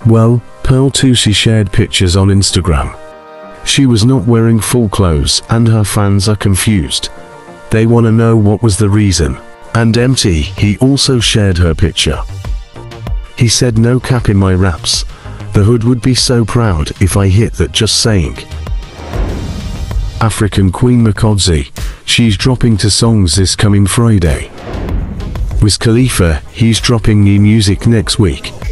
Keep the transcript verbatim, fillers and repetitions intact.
Well, Pearl Thusi shared pictures on Instagram. She was not wearing full clothes and her fans are confused. They wanna know what was the reason. And Emtee, he also shared her picture. He said, "No cap in my raps. The hood would be so proud if I hit that, just saying." African Queen Makhadzi, she's dropping two songs this coming Friday. With Khalifa, he's dropping new music next week.